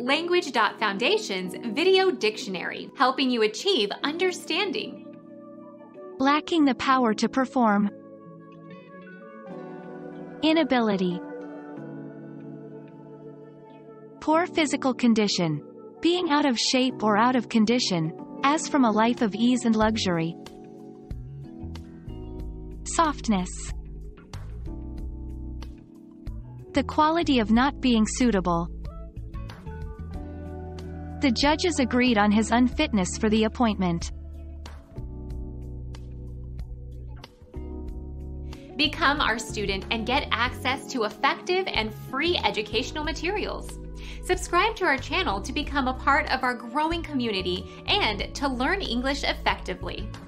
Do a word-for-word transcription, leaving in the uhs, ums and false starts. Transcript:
Language Foundation's Video Dictionary, helping you achieve understanding. Lacking the power to perform. Inability. Poor physical condition. Being out of shape or out of condition, as from a life of ease and luxury. Softness. The quality of not being suitable. The judges agreed on his unfitness for the appointment. Become our student and get access to effective and free educational materials. Subscribe to our channel to become a part of our growing community and to learn English effectively.